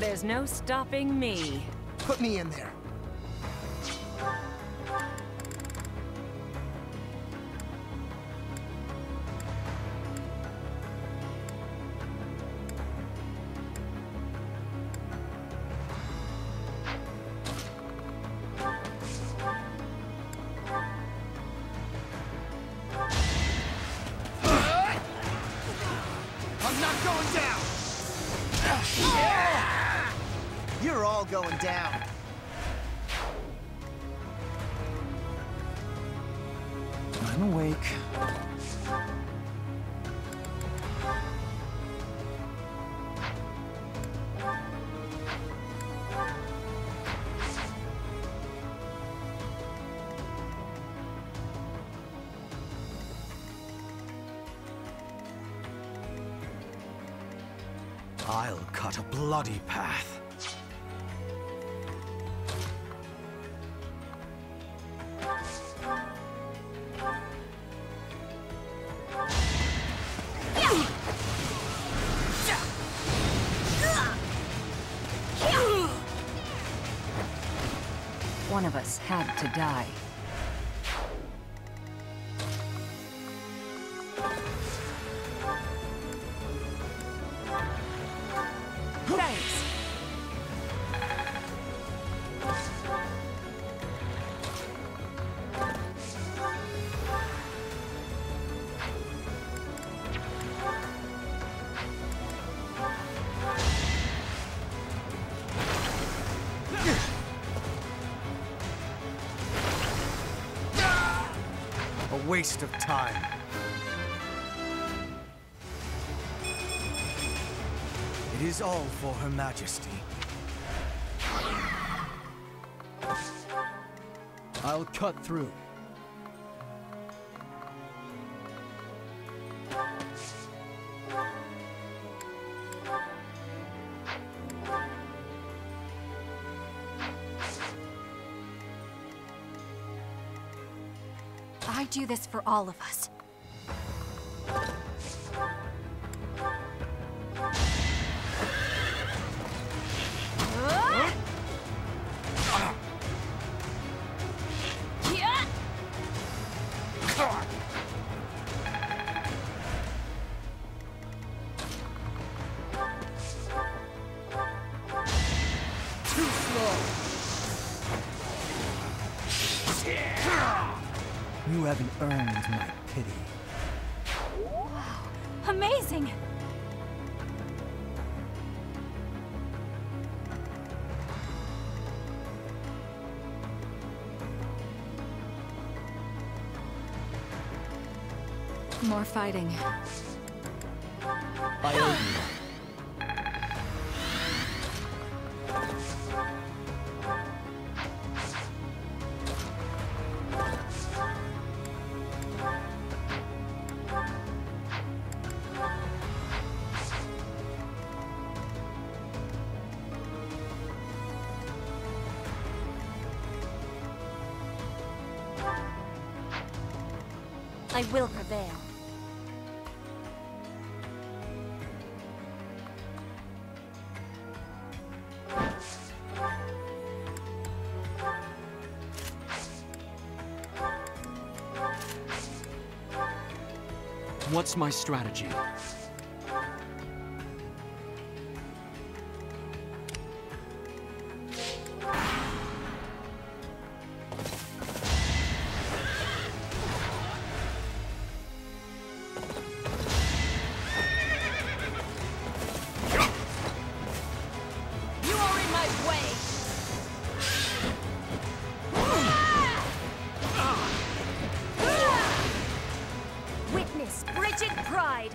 There's no stopping me. Put me in there. I'm not going down! You're all going down. I'm awake. I'll cut a bloody path. One of us had to die. Thanks. A waste of time. It is all for Her Majesty. I'll cut through. I do this for all of us. Too slow! You haven't earned my pity. Amazing! More fighting. I owe you. I will prevail. What's my strategy? You are in my way! Witness frigid pride!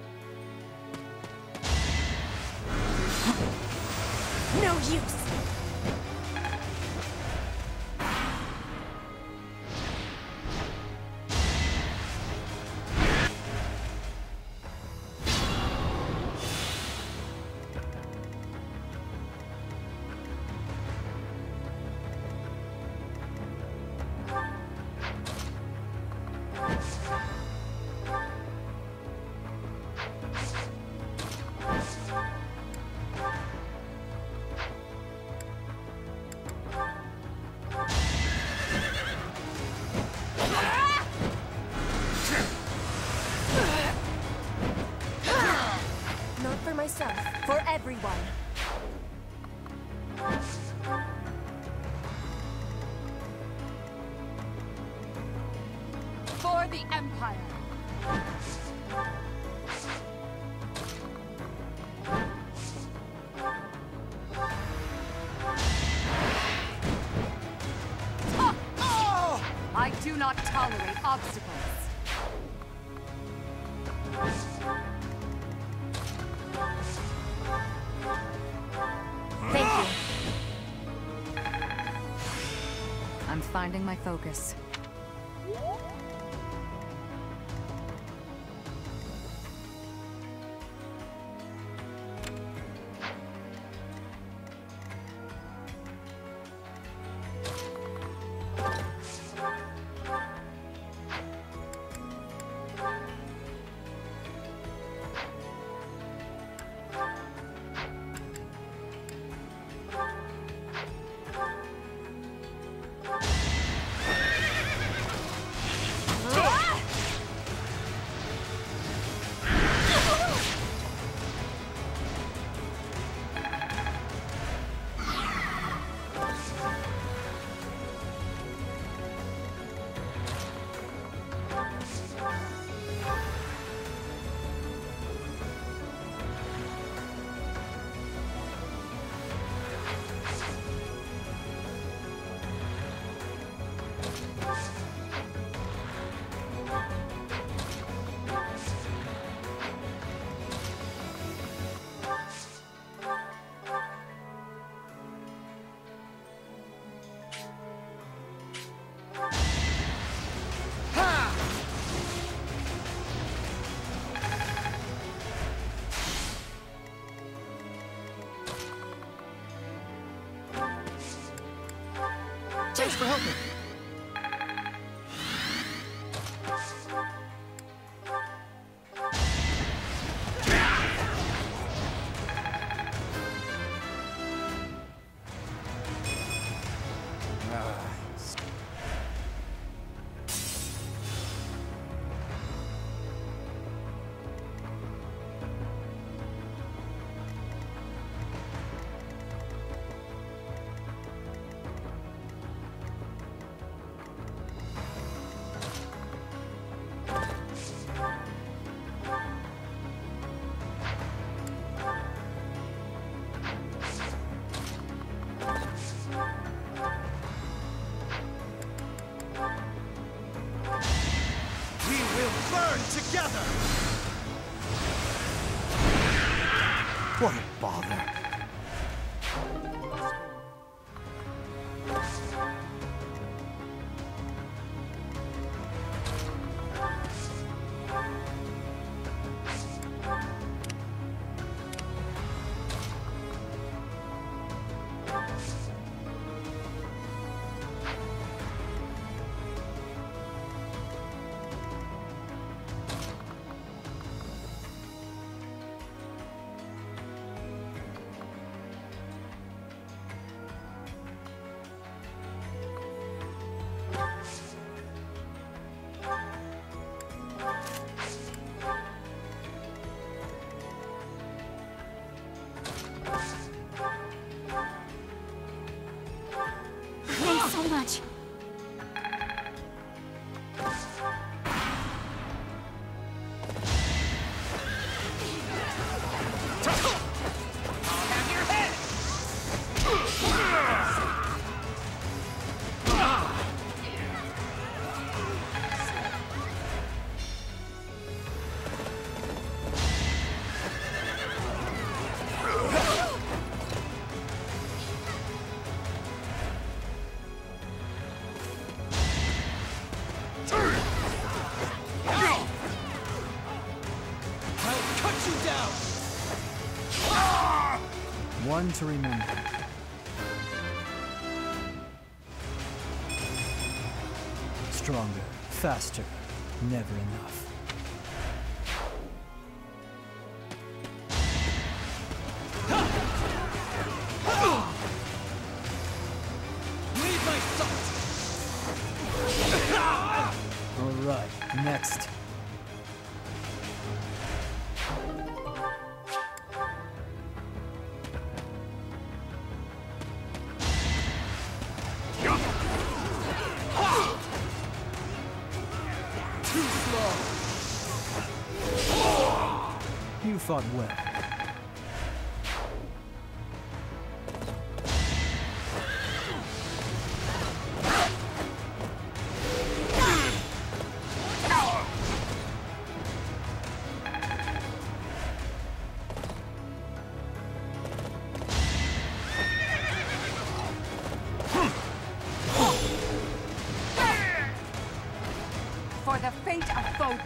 No use! myself, for everyone. For the Empire. I do not tolerate obstacles. Thank you. I'm finding my focus. Thanks for helping. Burn together! What a bother. Thanks so much. One to remember. Stronger, faster, never enough. Leave my sight! All right, next. fought well. For the fate of Foden.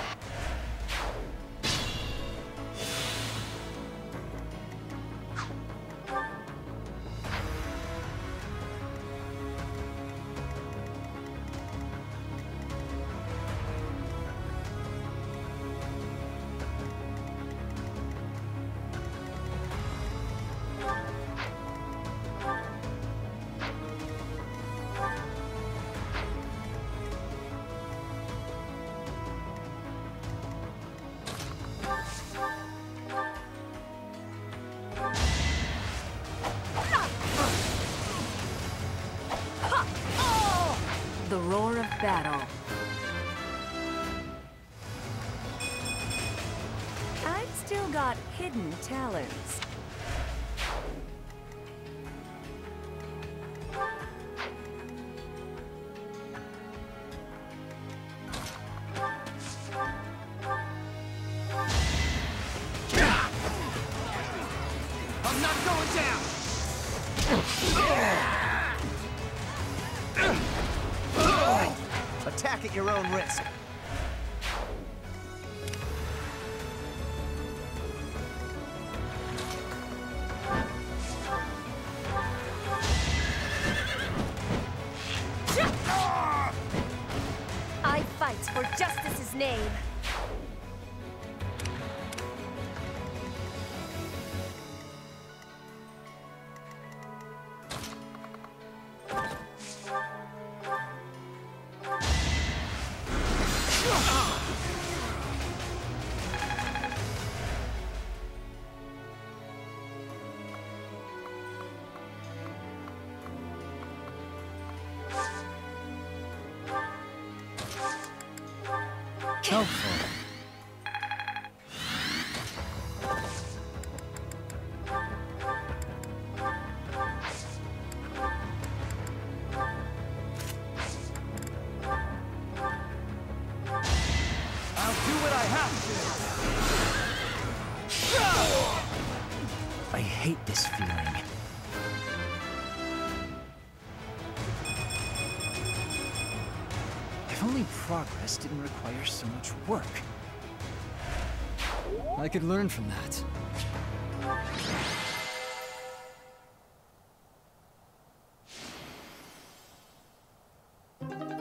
The roar of battle. I've still got hidden talents. I'm not going down! Attack at your own risk. I fight for justice's name. Helpful. I'll do what I have to! I hate this feeling. If only progress didn't require so much work. I could learn from that.